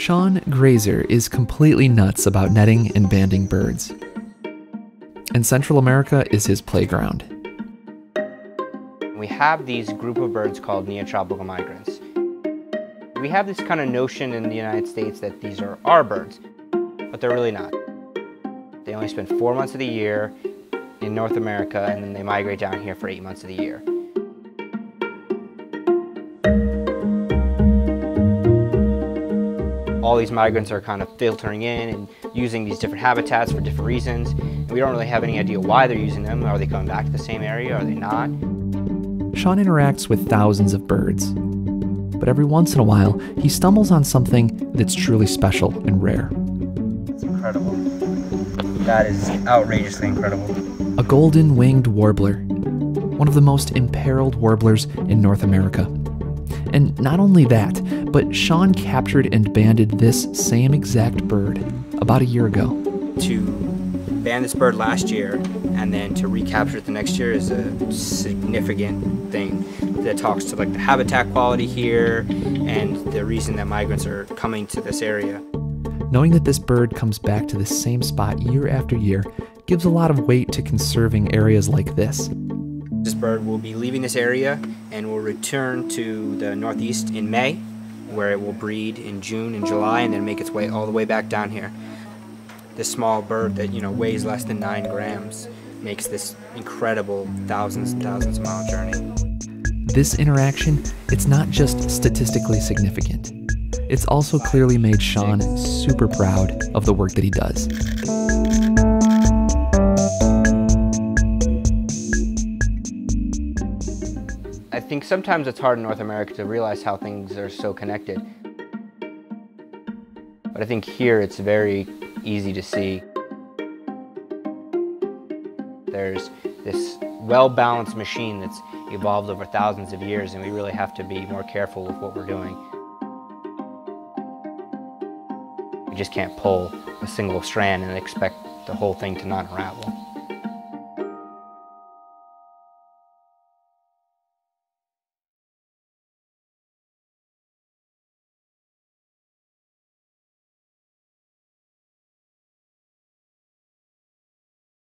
Sean Grazer is completely nuts about netting and banding birds. And Central America is his playground. We have these group of birds called neotropical migrants. We have this kind of notion in the United States that these are our birds, but they're really not. They only spend 4 months of the year in North America, and then they migrate down here for 8 months of the year. All these migrants are kind of filtering in and using these different habitats for different reasons. And we don't really have any idea why they're using them. Are they coming back to the same area? Are they not? Sean interacts with thousands of birds, but every once in a while, he stumbles on something that's truly special and rare. It's incredible. That is outrageously incredible. A golden-winged warbler, one of the most imperiled warblers in North America. And not only that, but Sean captured and banded this same exact bird about a year ago. To band this bird last year and then to recapture it the next year is a significant thing that talks to like the habitat quality here and the reason that migrants are coming to this area. Knowing that this bird comes back to the same spot year after year gives a lot of weight to conserving areas like this. This bird will be leaving this area and will return to the northeast in May, where it will breed in June and July and then make its way all the way back down here. This small bird that, weighs less than 9 grams makes this incredible thousands and thousands of mile journey. This interaction, it's not just statistically significant. It's also clearly made Sean super proud of the work that he does. I think sometimes it's hard in North America to realize how things are so connected. But I think here it's very easy to see. There's this well-balanced machine that's evolved over thousands of years, and we really have to be more careful with what we're doing. We just can't pull a single strand and expect the whole thing to not unravel.